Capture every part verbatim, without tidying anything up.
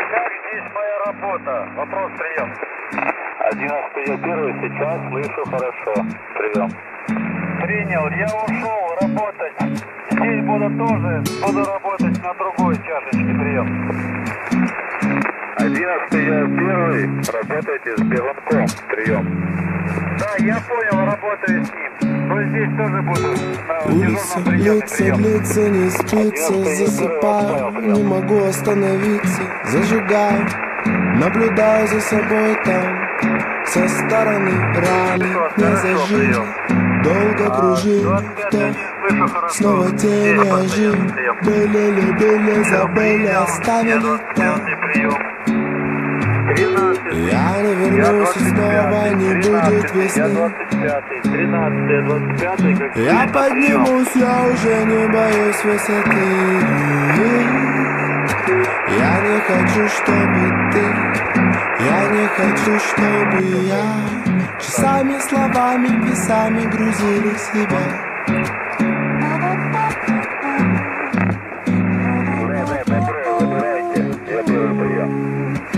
Как здесь моя работа? Вопрос, прием. одиннадцатый я первый, сейчас слышу хорошо. Прием. Принял, я ушел работать. Здесь буду тоже, буду работать на другой чашечке, прием. одиннадцатый я первый, работаете с бегунком. Прием. Да, я понял, работаю с ним. Но здесь тоже буду на Улица дежурном приеме, длится, прием. длится, не спится, засыпаю, не могу остановиться, зажигаю, наблюдаю за собой там, со стороны раны не зажить, долго кружил, то снова тени ожил, были, любили, забыли, оставили там. Я не вернусь и снова не будет весны. тринадцатый, двадцать пятый, как Я поднимусь, я уже не боюсь высоты. Я не хочу, чтобы ты, я не хочу, чтобы я часами, словами, весами грузили себя. выбирайте, я первый прием.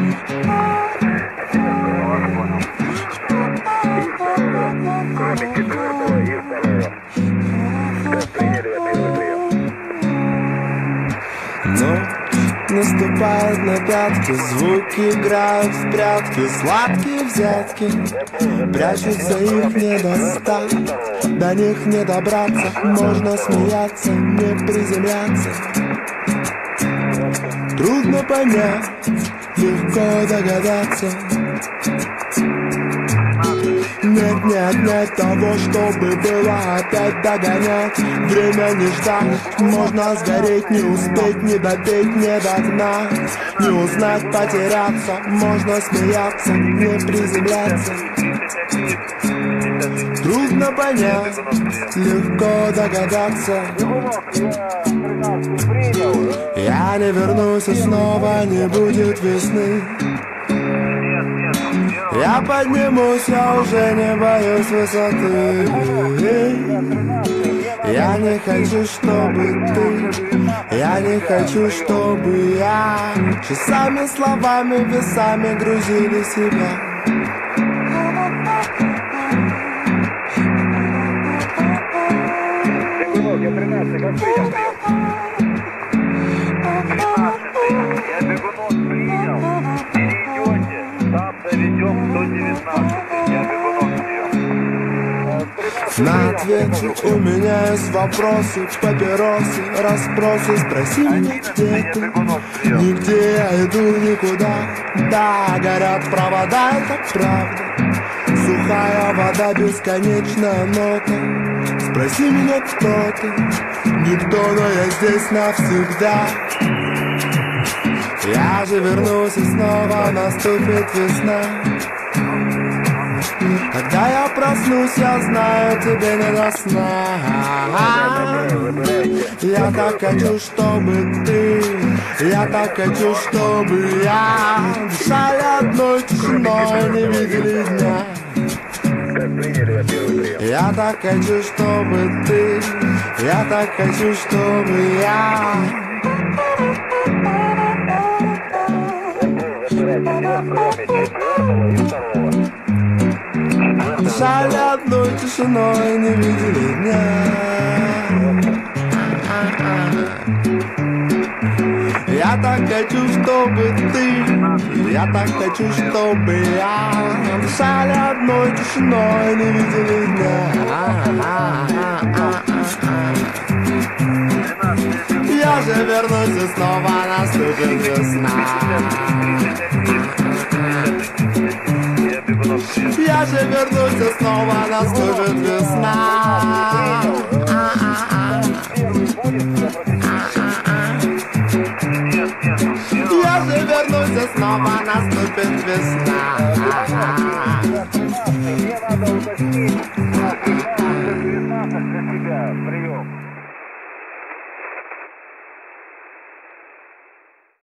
Кроме четвертого и второго. Как приняли, я первый прием. Но наступают на пятки, звуки играют в прятки, сладкие взятки, прячутся, их не достать, до них не добраться, можно смеяться, не приземляться. Трудно понять, легко догадаться. Нет, не отнять того, чтобы было опять догонять. Время не ждать, можно сгореть, не успеть, не допеть, не догнать, не узнать, потеряться, можно смеяться, не приземляться. Трудно понять, легко догадаться. Я не вернусь и снова не будет весны. Я поднимусь, я уже не боюсь высоты. Я не хочу, чтобы ты, я не хочу, чтобы я часами, словами, весами грузили себя. Бегунок, я тринадцатый, как прием, прием. Я бегунок принял. Перейдете, там доведем до девятнадцати. Я бегунок прием. На ответ у меня есть вопросы, папиросы, расспросы. Спроси меня, где ты? Нигде я иду никуда. Да, горят провода, это правда. Сухая вода, бесконечная нота. Спроси меня, кто ты? Никто, но я здесь навсегда. Я же вернусь и снова наступит весна. Когда я проснусь, я знаю, тебе не до сна. Я так хочу, чтобы ты, я так хочу, чтобы я дышали одной тишиной, не видели дня. Как приняли, я первый прием. Я так хочу, чтобы ты, я так хочу, чтобы я Кроме четвертого и второго. дышали одной тишиной, не видели дня. Я так хочу, чтобы ты, я так хочу, чтобы я дышали одной тишиной, не видели дня. Я же вернусь и снова наступит весна. Я же вернусь и снова наступит весна. Я же вернусь и снова наступит весна.